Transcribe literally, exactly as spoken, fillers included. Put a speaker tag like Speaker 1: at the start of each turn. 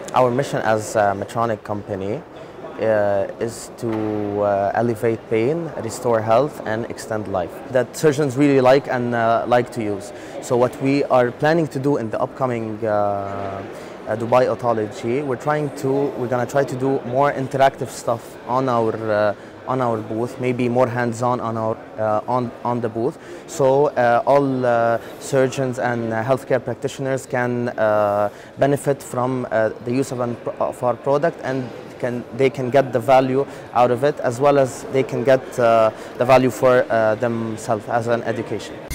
Speaker 1: Our mission as a Medtronic company uh, is to uh, elevate pain, restore health, and extend life. That surgeons really like and uh, like to use. So what we are planning to do in the upcoming uh, uh, Dubai Otology, we're trying to, we're gonna try to do more interactive stuff on our uh, on our booth, maybe more hands-on on our uh, on on the booth, so uh, all uh, surgeons and uh, healthcare practitioners can uh, benefit from uh, the use of, an, of our product, and can they can get the value out of it, as well as they can get uh, the value for uh, themselves as an education.